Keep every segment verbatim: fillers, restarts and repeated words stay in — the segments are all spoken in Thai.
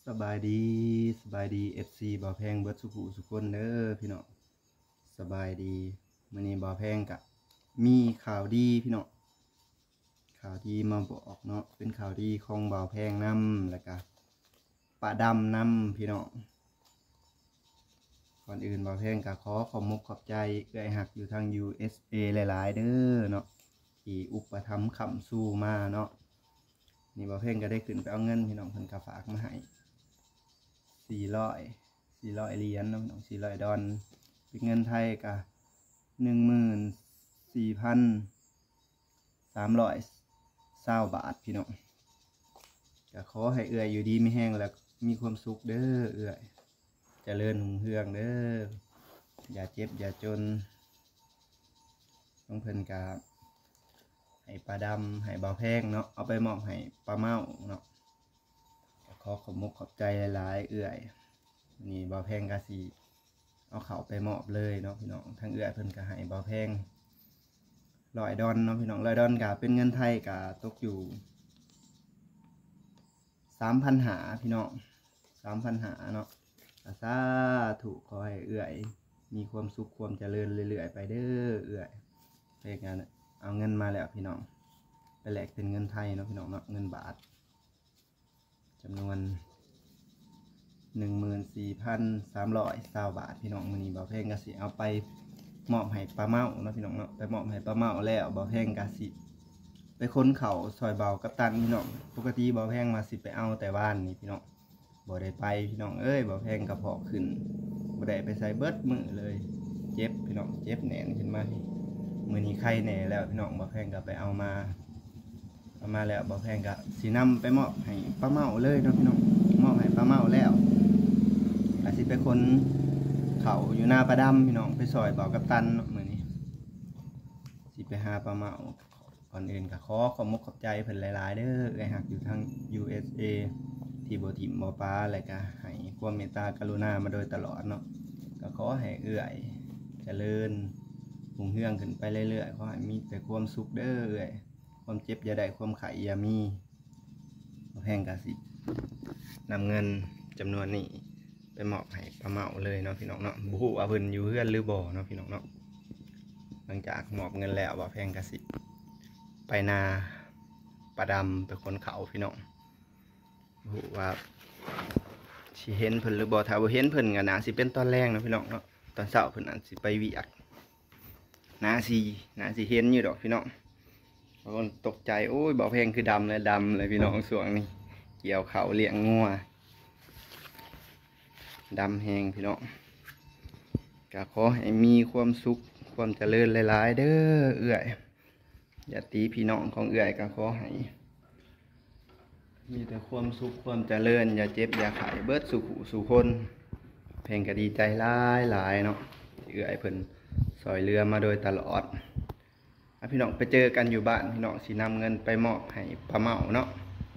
สบายดีสบายดี เอฟ ซี บ่าวแพงเบิดสุขุสุคนเด้อพี่น้องสบายดีมื้อนี้บ่าวแพงกะมีข่าวดีพี่น้องข่าวดีมาบอกเนาะเป็นข่าวดีของบ่าวแพงนำแล้วก็ป้าดำนำพี่น้องก่อนอื่นบ่าวแพงกะขอขอบมุกขอบใจเอื้อยหักอยู่ทาง ยู เอส เอ หลายๆเด้อเนาะที่อุปถัมภ์ค้ำสู้มาเนาะนี่บ่าวแพงก็ได้ขึ้นไปเอาเงินพี่น้องเพิ่นก็ฝากมาให้สี่ร้อยสี่ร้อยเหรียญน้องสี่ร้อยดอลเป็นเงินไทยกะหนึ่งหมื่นสี่พันสามร้อยเศร้าบาทพี่น้องก็ขอให้เอื่อยอยู่ดีไม่แห้งแล้วมีความสุขเด้อเอื่อยเจริญหุ่งเฮืองเด้ออย่าเจ็บอย่าจนต้องเพิ่นกะให้ปลาดำให้เบาแพงเนาะเอาไปมอบให้ปลาเมาเนาะขอขอบมุกขอบใจหลายๆเอื่อยนี่เบาแพงกะสีเอาเขาไปมอบเลยเนาะพี่น้องทั้งเอื่อยเพิ่นกะให้เบาแพงลอยดอนเนาะพี่น้องลอยดอนกะเป็นเงินไทยกะตกอยู่สามพันหาพี่น้องสามพันหาเนาะสาธุขอให้เอื่อยมีความสุขความเจริญเรื่อยๆไปเด้อเอื่อยไปงานเอาเงินมาแล้วพี่น้องไปแลกเป็นเงินไทยเนาะพี่น้องเนาะเงินบาทจำนวนหนึ่งหมื่นสี่พันสามร้อยเศร้าบาทพี่น้องมื้อนี้บ่าวแพงกะสิเอาไปมอบให้ปลาเมาเนาะพี่น้องเนาะไปมอบให้ปลาเมาแล้วบ่าวแพงกะสิไปค้นเขาซอยเบากับตันพี่น้องปกติบ่าวแพงมาสิไปเอาแต่บ้านนี่พี่น้องบ่ได้ไปพี่น้องเอ้ยบ่าวแพงกระเพาะขึ้นบ่ได้ไปใส่เบิดมือเลยเจ็บพี่น้องเจ็บแหน่นขึ้นมามื้อนี้ไข้แหน่แล้วพี่น้องบ่าวแพงก็ไปเอามาเอามาแล้วบ่าวแพงก็สินำไปมอบให้ปลาเมาเลยเนาะพี่น้องมอบให้ปลาเมาแล้วอาสิไปคนเขาอยู่หน้าปลาดำพี่น้องไปซอยเบากับตันเนาะมื้อนี้สิไปหาปลาเมาก่อนอื่นก็ขอขอบมุกขอบใจเพิ่นหลายๆเด้อเอ้ยหักอยู่ทาง ยู เอส เอ ที่บ่ทิ่มบ่ปาแล้วก็ให้ความเมตตากรุณามาโดยตลอดเนาะก็ขอให้เอื้อยเจริญหุ่งเฮืองขึ้นไปเรื่อยๆขอให้มีแต่ความสุขเด้อเอื้อยความเจ็บอย่าได้ความไข้อย่ามีบ่แพงกะสินำเงินจำนวนนี้ไปมอบให้ปลาเมาเลยเนาะพี่น้องเนาะบ่ฮู้ว่าเพิ่นอยู่เฮือนหรือบ่เนาะพี่น้องเนาะหลังจากมอบเงินแล้วบ่แพงกะสิไปนาปลาดำไปคนเขาพี่น้องบ่ฮู้ว่าสิเห็นเพิ่นหรือบ่ถ้าบ่เห็นเพิ่นก็น่าสิเป็นตอนแรงเนาะพี่น้องเนาะตอนเช้าเพิ่นอาจสิไปเวียกน่าสิน่าสิเห็นอยู่ดอกพี่น้องบางคนตกใจโอ้ยบ่แพงคือดำเลยดำเลยพี่น้องส่วงนี้เกี่ยวเขาเลี้ยงงัวดำแหงพี่น้องก็ขอให้มีความสุขความเจริญหลายๆเด้อเอื้อยอย่าตีพี่น้องของเอื้อยก็ขอให้มีแต่ความสุขความเจริญอย่าเจ็บอย่าไข้เบิดสุขสุคนเพลงก็ดีใจหลายหลายเนาะเอื้อยเพิ่นซอยเรือมาโดยตลอดพี่น้องไปเจอกันอยู่บ้านพี่น้องสินำเงินไปมอบให้ปลาเมาเนาะ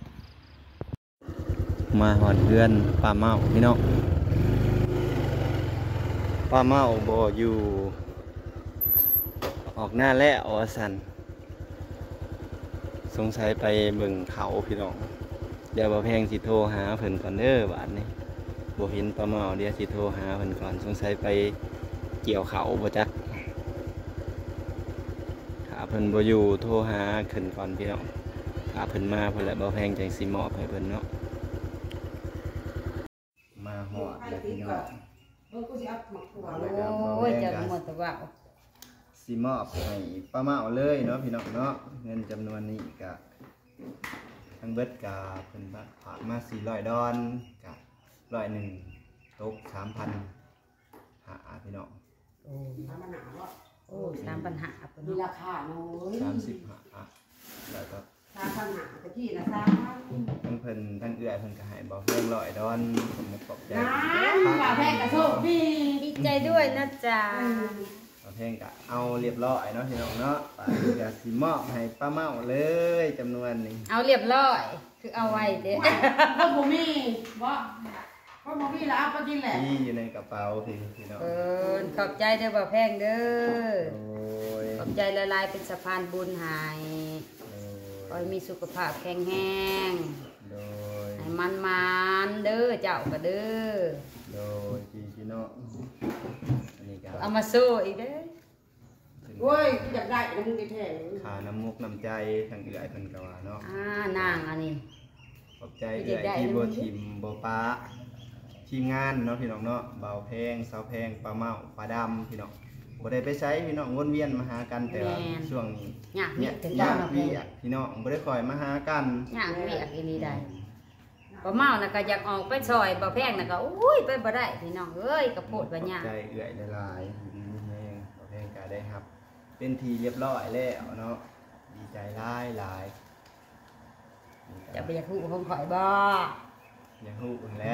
มาหอดเพื่อนปลาเมาพี่น้องปลาเมาบ่อยู่ออกหน้าแล้วอสันสงสัยไปเบิ่งเขาพี่น้องเดี๋ยวบ่แพงสิโทรหาเพิ่นก่อนเด้อบาดนี้บ่เห็นปลาเมาเดี๋ยวสิโทรหาเพิ่นก่อนสงสัยไปเกี่ยวเขาบ่จักถ้าเพิ่นบ่อยู่โทรหาขึ้นก่อนพี่น้องถ้าเพิ่นมาเพิ่นแหละบ่แพงจังสิมอบให้เพิ่นเนาะมาฮอดแล้วพี่น้องโอ้ยจะหมดแต่ว่าสิมอบให้ป้าเมาเลยเนาะพี่น้องเนาะเงินจำนวนนี้ก็ทั้งเบิดกะเพิ่นฝากมาสี่ร้อยดอนกะร้อยหนึ่งตกสามพันหาพี่น้องโอ้สามปัญหาโอ้สามปัญหามีราคาน้อยสามสิบหาแล้วก็สามปัญหาตะกี้นะสามทั้งเพิ่นทั้งเอื้อยเพิ่นก็ให้บอกเพิ่นร้อยดอนผมมาขอบใจบ่าวแพงกระโชคดีดีใจด้วยนะจ๊ะบ่าวแพงก็เอาเรียบร้อยเนาะพี่น้องเนาะป้าก็สิมอบให้ป้าเมาเลยจำนวนนี้เอาเรียบร้อยคือเอาไว้เด้พ่อบ่มีบ่พ่อบ่มีแล้วเอาไปกินแหละที่อยู่ในกระเป๋าพี่พี่น้องเออขอบใจเด้อบ่าวแพงเด้อโอ้ยขอบใจละลายเป็นสะพานบุญให้ขอให้มีสุขภาพแข็งแรงให้ให้มันมันเด้อเจ้าก็เด้อโดยพี่พี่น้องอันนี้ก็เอามาสู้อีกเด้อโอ้ยอยากได้น้ำมึงแท้ขาน้ำมุกน้ำใจทางเอื้อยเพิ่นก็ว่าเนาะอ่านางอันนี้ขอบใจเอื้อยที่บ่ทิมบ่ปะทีมงานเนาะพี่น้องเนาะเบาแพงสาวแพงปลาเมาปลาดำพี่น้องบ่ได้ไปใช้พี่น้องวนเวียนมาหากันแต่ว่าช่วงนี้ยากเนี่ยถึงยาเจ้าก เนาะพี่พี่น้องบ่ได้คอยมาหากันยากเวียกอีนี่ได้บ่เมาน่ะก็อยากออกไปซอยบ่แพงน่ะก็อุ้ยไปบ่ได้พี่น้องเอ้ยกระโพดว่ายากใจเอื้อยหลายๆอยู่ดีมีแฮงเบาแพงก็ได้ครับ เป็นทีเรียบร้อยแล้วเนาะดีใจหลายหลายจะไปอยากฮู้ของข่อยบ่ยังฮู้แล้ว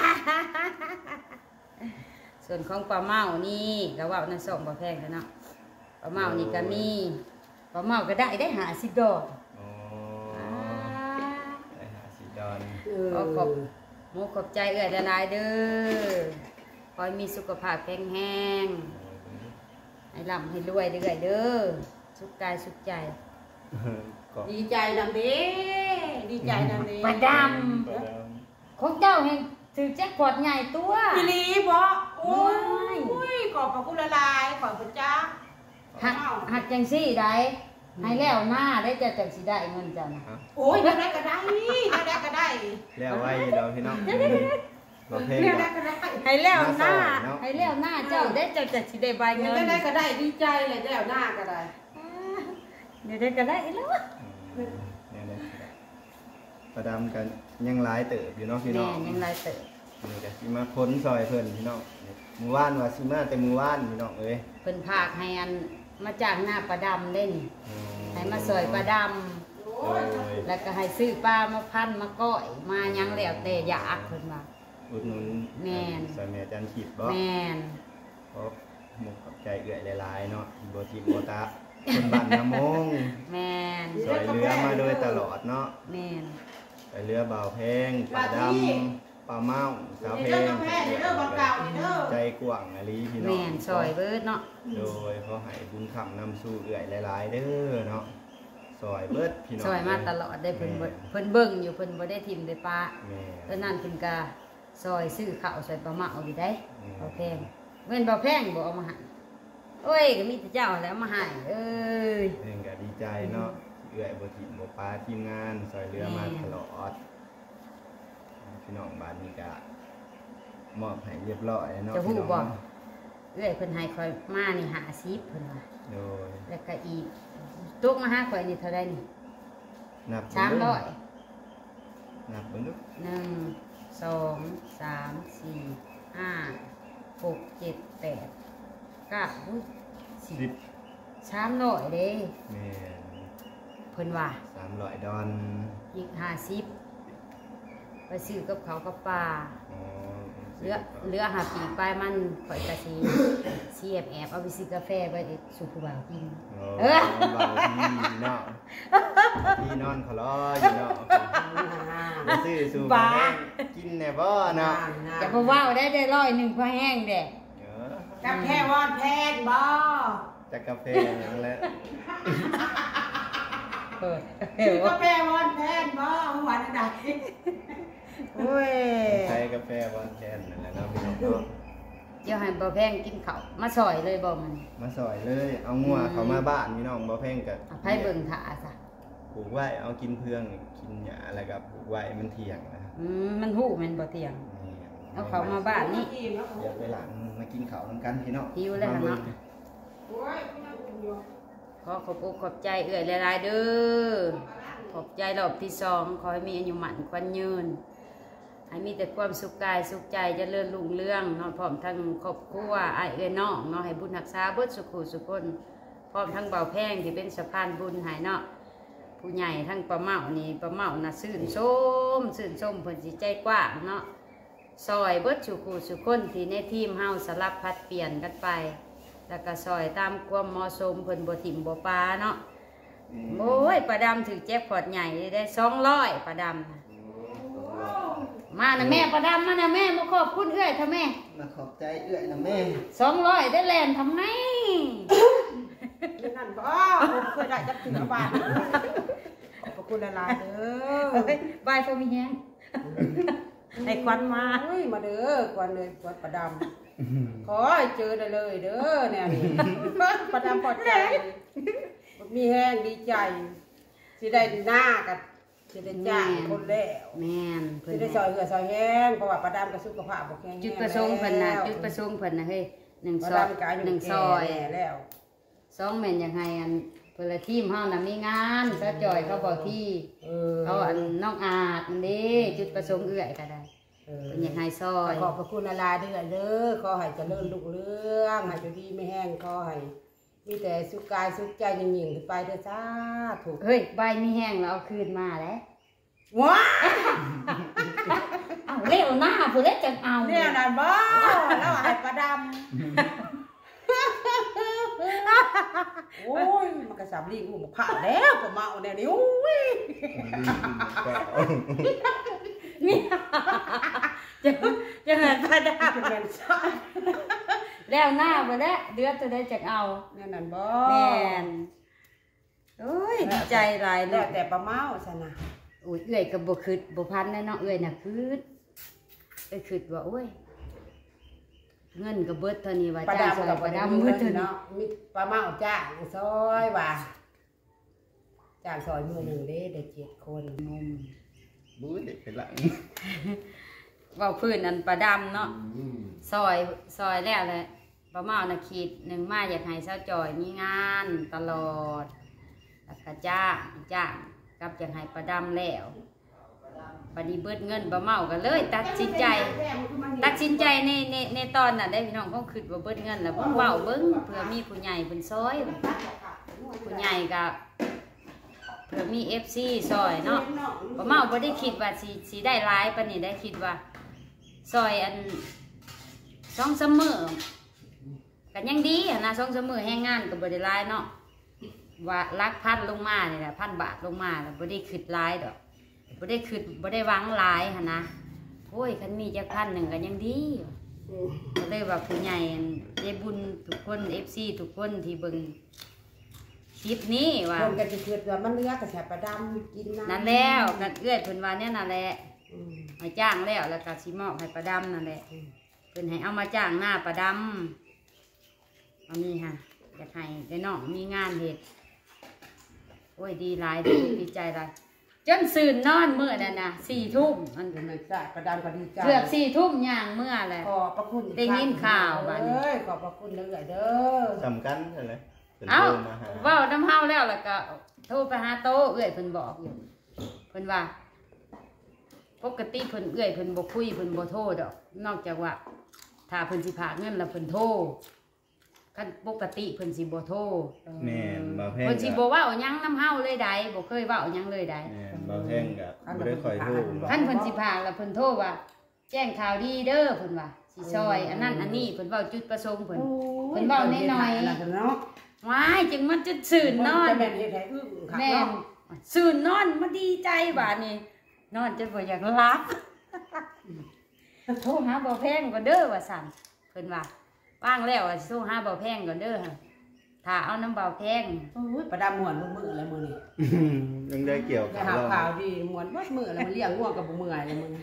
ส่วนของปลาเมานี่ก็ว่านั่นส่งบ่แพงกันเนาะปลาเมานี่ก็มีปลาเมาก็ได้ได้หาสิบดอกอ๋อได้หาสิดอนๆเออขอขอบหมูขอบใจเอื้อยหลายๆเด้อขอให้มีสุขภาพแข็งแรงให้ร่ำให้รวยเรื่อยๆเด้อสุขกายสุขใจก็ดีใจนำเด้ดีใจนำเด้ปลาดำของเจ้าเห็นถือแจ็คพอตใหญ่ตัวพี่ลีบ่โอ้ยโอ้ยขอบพระคุณละลายขอบพระเจ้าหักหักจังซี่ได้ให้แล้วหน้าได้จะจังสิได้เงินจ้ะนะโอ้ยได้ได้ก็ได้ได้ได้ก็ได้แล้วไว้เราพี่น้องบ่เพลงได้บ่ได้ก็ได้ให้แล้วหน้าเนาะให้แล้วหน้าเจ้าได้เจ้าจะสิได้ใบเงินได้ได้ก็ได้ดีใจเลยแล้วหน้าก็ได้เดี๋ยวได้ก็ได้แล้วอืมเนี่ยเลยประดำกันยังหลายเติบอยู่เนาะพี่น้แม่องยังไรเติบนี่ก็สิมาพ้นซอยเพิ่นพี่น้องมื้อวานว่าสิมาแต่มื้อวานพี่น้องเอ้ยเพิ่นพากให้อันมาจากหน้าปลาดำได้นี่อืให้มาซอยปลาดโอ้โอ้ยยำแล้วก็ให้ซื้อปลามาพันมาก้อยมายังแล้วแต่อยากเพิ่นว่าอุดหนุนแม่นใส่แม่จันทิพย์บ่แม่นเพราะหมุกกับใจเอื้อยหลายๆเนาะบ่ทิพย์บ่ตาคนบ้านนามงแม่นซอยเรือมาโดยตลอดเนาะแม่นซอยเรือเบาแพงปลาดำปลาเมาสาวนี่แพเด้อง กาแฟนี่เด้อบอกเก่านี่เด้อใจกว้างอลีพี่น้องแม่นซอยเบิดเนาะโดยเขาให้บุญคำนำสู่เอื้อยหลายๆเด้อเนาะซอยเบิดพี่น้องซอยมาตลอดได้เพิ่นบ่เพิ่นเบิ่งอยู่เพิ่นบ่ได้ทิ่มได้ปลาแม่ตอนนั้นเพิ่นก็ซอยซื้อข้าวซอยปลาเมาอยู่ได้อืมบ่แพงเว้นบ่แพงบ่เอามาให้โอ้ยก็มีแต่เจ้าแหล้วมาให้เอ้ยเพิ่นก็ดีใจเนาะเอื้อยบ่ทิมบ่ปลาทีมงานซอยเรือมาตลอดพี่น้องบ้านนี้ก็มอบให้เรียบร้อยเนาะจะฮู้พี่น้องบ่เนาะเอ้ยเพิ่นให้ข่อยมานี่ห้าสิบเพิ่นว่าโดยแล้วก็อีกตกมาหาข่อยนี่เท่าใดนี่นับสามร้อยนับเบิ่งดูหนึ่งสองสามสี่ห้าหกเจ็ดแปดเก้าอุ้ยสิสิบบ สามร้อยเด้แม่นเพิ่นว่าสามร้อยดอนอีกห้าสิบไปซื้อกับเขาวกับปลาอ๋อเหลือเหลือหาปีกไปมันข่อยกะสิเสียบแอบเอาไปซื้อกาแฟไปสู่ผู้บ่าวกินโอ้เอ้ยบางที่เนาะที่นอนเขาล้ออยู่เนาะไปซื้อสู่มาให้กินแน่บ่เนาะจะบ่ว้าวได้ได้ร้อยหนึ่งพอแห้งเด้เออกาแฟวอนแพงบ่จักกาแฟนั่นแหละเออคือกาแฟวอนแพงบ่หวานอะไรโอ้ยใช้กาแฟวันแทนนั่นแหละเนาะพี่น้องเนาะเดี๋ยวให้บ่แพงกินข้าวมาซอยเลยบ่มันมาซอยเลย เอางัวเขามาบ้านพี่น้องบ่แพงกับอภัยเบิ่งท่าซะปลูกไว้เอากินเพื่องกินหญ้าอะไรกับปลูกไว้มันเที่ยงนะอืมมันหู้แมันบ่เที่ยงนี่เอาเขามาบ้านนี่เดี๋ยวไปหลังมากินข้าวนํกันพี่น้องหิวแล้วมาบิ่งเนาะโอ้ยพี่น้องอุ่นอยู่ขอขอบอกขอบใจเอื้อยหลายๆเด้อขอบใจรอบที่สองขอให้มีอายุหมันควันยืนให้มีแต่ความสุขกายสุขใจเจริญรุ่งเรืองเนาะพร้อมทั้งครอบครัวอ้ายเอื้อยน้องเนาะให้บุญรักษาเบิดสุขุสุขคนพร้อมทั้งเบาแพงที่เป็นสะพานบุญให้เนาะผู้ใหญ่ทั้งป้าเมานี่ป้าเมาน่ะซื่นชมซื่นชมเพิ่นสิใจกว้างเนาะซอยเบิดสุขุสุขคนที่ในทีมเฮาสลับพัดเปลี่ยนกันไป แล้วก็ซอยตามความเหมาะสมเพิ่นบ่ถิ่มบ่ปลาเนาะโอ้ยปลาดำถือแจ็คพอตใหญ่ได้สองร้อยปลาดำน่ะมานะแม่ปลาดำมานะแม่มาขอบคุณเอื้อยทำแม่มาขอบใจเอื้อยนะแม่สองร้อยได้แลนทำไมนั่นบ่ผมเคยได้จับถึงบาทขอบพระคุณละลายเด้อเฮ้ยบายฟอมีแฮงให้ควันมาโอ้ยมาเด้อควันเลยควันประดำขอให้เจอได้เลยเด้อเนี่ยนี่ประดำพอใจมีแห้งดีใจสิได้หน้ากับสิได้จ้างคนแล้วแม่นสิได้ซอยเหือซอยแห้งเพราะว่าประดำกับสุขภาพบ่แข็งจุดประสงค์เพิ่นน่ะจุดประสงค์เพิ่นน่ะเฮ้ยหนึ่งประซอยดำกับอายุหนึ่งซซออยยแล้วสองแม่นอย่างไรอันเพื่อทีมเฮาน่ะมีงานซะจ่อยเขาบอกที่เออเขาอันน้องอาดมันเด้จุดประสงค์เอื้อยก็ได้เออเป็นอย่างไรซอยขอบพระคุณลาเด้อเด้อขอให้เจริญรุ่งเรืองให้อยู่ดีไม่แห้งขอให้มีแต่สุขกายสุขใจยิ่งยิ่งขึ้นไปเด้อจ้าถูกเฮ้ยใบมีแห้งแล้วเอาคืนมาแล้วว้าเอาเร็วหน้าผู้เล็กจังเอาเนี่ยนั่นบ่แล้วให้ประดำโอ้ยมันก็สำลีกูบ่ผ่าแล้วก็เมาแนวนี้โอ้ยนี่จะจะเหินประดับเป็นแม่นซะแล้วหน้าไปแล้วเดือดจะได้จังเอาเนี่ยนั่นบ่แม่นโอ้ยดีใจหลายแล้เนาะวแต่ประเมาซะนะอุ้ยเอื้อยกับบ่คืดบ่พันแน่เนาะเอื้อยน่ะคืดไปคืดว่าโอ้ยเงินก็เบิดเท่านี้ว่าประจ้างดำซอยกับปประ ระดำดำเบิมืดอเท่านี้เนาะมีประเมาจ้างซอยว่าจ้างซอยมือหนึ่งเด้ได้เจ็ดคนงมบู๊เด็กเป็นหลังเว้าพื้นอันประดำเนาะซอยซอยแล้วแหละประเมาน่ะคิดหนึ่งมาอยากให้เช้าจอยมีงานตลอดแล้วก็จ้างจ้างกับอยากให้ประดำแล้วบัดนี้เบิดเงินประเมาก็เลย ตัดสินใจ ตัดสินใจในในในตอนน่ะได้พี่น้องก็คิดว่าเบิดเงินแล้วเพิ่นเว้าเบิ่งเผื่อมีผู้ใหญ่เพิ่นซอยผู้ใหญ่ก็เผื่อมี เอฟ ซี ซอยเนาะบ่เมาบ่ได้คิดว่าสิสิได้หลายปานนี้ได้คิดว่าซอยอันสองเสมอก็ยังดีหั้นนะสองเสมอแรงงานก็บ่ได้หลายเนาะว่าลักพันลงมานี่แหละพันบาทลงมาแล้วบ่ได้คิดหลายดอกบ่ได้คิดบ่ได้หวังหลายหั่นนะโอ้ยคันมีจักพันหนึงก็ยังดีก็เลยว่าผู้ใหญ่ได้บุญทุกคน เอฟ ซี ทุกคนที่เบิ่งคลิปนี้ว่าคนก็จะเกิดว่ามันเนื้อกระแสประดำกินน้ำนั่นแล้วกันเอื้อยเพิ่นว่าเนี่ยนั่นแหละอืมให้จ้างแล้วแล้วก็สิมอบให้ประดำนั่นแหละเพิ่นให้เอามาจ้างหน้าประดำอันนี้ค่ะอยากให้ได้น้องมีงานเฮ็ดโอ้ยดีหลายดีดีใจหลายจนสื่นนอนมื้อนั่นน่ะสี่ทุ่มมันเป็นไม่ใช่ประดำก็ดีใจเกือบสี่ทุ่มย่างเมื่อแหละขอบพระคุณได้ยินข่าวบัดนี้เอ้ยขอบพระคุณเด้อเด้อสำคัญอะไรเป็นเอ้าโทรมาหาเว้าน้ำเฮาแล้วแล้วก็โทรไปหาโตเอื้อยเพิ่นบอกอยู่เพิ่นว่า ปกติเพิ่นเอื้อยเพิ่นบ่คุยเพิ่นบ่โทรดอก นอกจากว่า ถ้าเพิ่นสิพากเงินแล้วเพิ่นโทรคันปกติเพิ่นสิบ่โทรแม่นบ่แพงเพิ่นสิบ่เว้าหยังนำเฮาเลยใดบ่เคยเว้าหยังเลยใดแม่นบ่แพงกับบ่ได้คอยโทรคันเพิ่นสิพากแล้วเพิ่นโทรว่า แจ้งข่าวดีเด้อเพิ่นว่าสิซอยอันนั้นอันนี้เพิ่นเว้าจุดประสงค์เพิ่น เพิ่นเว้าน้อยๆๆเนาะว้ายจึงมันจะสื่นนอนจะแม่นเฮ็ดให้อึ้งค่ะแม่นเนาะสื่นนอนมาดีใจบาดนี้นอนจนบ่อยากหลับ โทรหาบ่อแพงก่อนเด้อว่าสั่นเพิ่นว่าว่างแล้วว่าสิโทรหาบ่อแพงก่อนเด้อหั่นถ้าเอาน้ำบ่อแพงโอ้ยประดำม่วนบ่มื้อแล้วมื้อนี้ยังได้เกี่ยวได้กับหาเราข่าวดีม่วนบ่มื้อแล้วมันเลี้ยงง่วงกับบ่เมื่อยแล้วมื้อนี้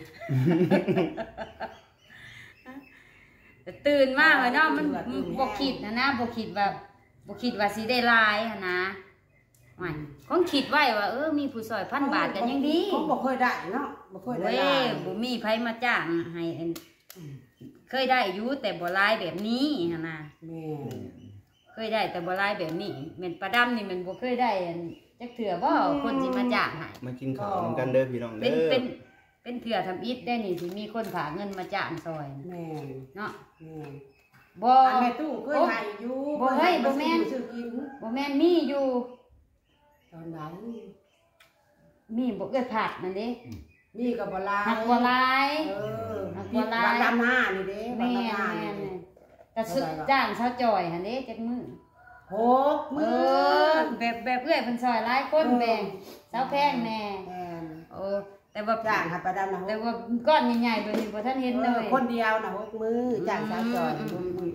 แต่ตื่นมากเลยเนาะมันบ่คิดนะนะบ่คิดว่าบ่คิดว่าสิได้หลายหั่นนะไม่คงคิดไว้ว่าเออมีผู้ซอยพันบาทกันยังดีเขาบ่เคยได้เนาะบ่เคยได้เว้หลายยบ่มีไผมาจ้างให้อันเคยได้อยู่แต่บ่หลายแบบนี้หั่นนะแม่เคยได้แต่บ่หลายแบบนี้แม่นปลาดำนี่มันบ่เคยได้อันจักเถื่อบ่คนสิมาจ้างให้มากินข้าวนำกันเด้อพี่น้องเป็เด้นอเป็นเป็นเถื่อทำอิฐได้นี่สิมีคนฝากเงินมาจ้างซอยแม่เนาะแม่บ่อันแม่ตู้เคยให้อยู่บ่เฮ้ยบ่แม่นซื้อกินบ่แม่นมีอยู่ตอนไหนมีบ่เอื้อผักนั่นเด้มีก็บ่หลายหักบ่หลายเออหักบ่มีหลายวันดำหน้านี่เด้วันแม่ดำหน้าแม่นี่แต่สุดจ้างชาวจอยหั่นเด้จักมื้อหกเอมื้ออแบบแบบเอื้อยเพิ่นซอยหลายคนแบ่งสาวแพงแน่แม่นเออแต่ว่าจ้างให้ประดำนะแต่ว่าก้อนใหญ่ๆเบอร์นี้บ่ท่านเห็นเลยคนเดียวนะหกมือจ้างสาวจอยมมอืม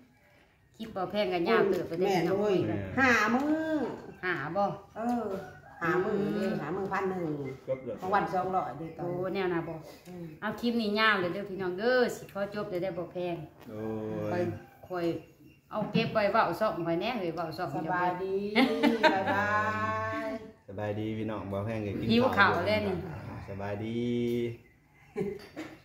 คลิปบ่แพงกันยาวเติบไปได้แม่พี่น้องด้วยห้ามือหาบ่เออหามือเลยหามือพันหนึ่งจบเลยบางวันสองร้อยดีต่อโอ้แนวน่ะบ่อืมเอาคลิปนี้ยาวเลยเด้อพี่น้องเด้อสิขอจบได้ได้บ่แพงโอ้ค่อยยค่อยเอาเก็บไว้เว้าซ่อมค่อยแน่เฮ้ยเว้าซ่อมสบายดีบายบายสบายดีพี่น้องบ่แพงก็กินหิวข้าวอยู่แล้วนี่สบายดี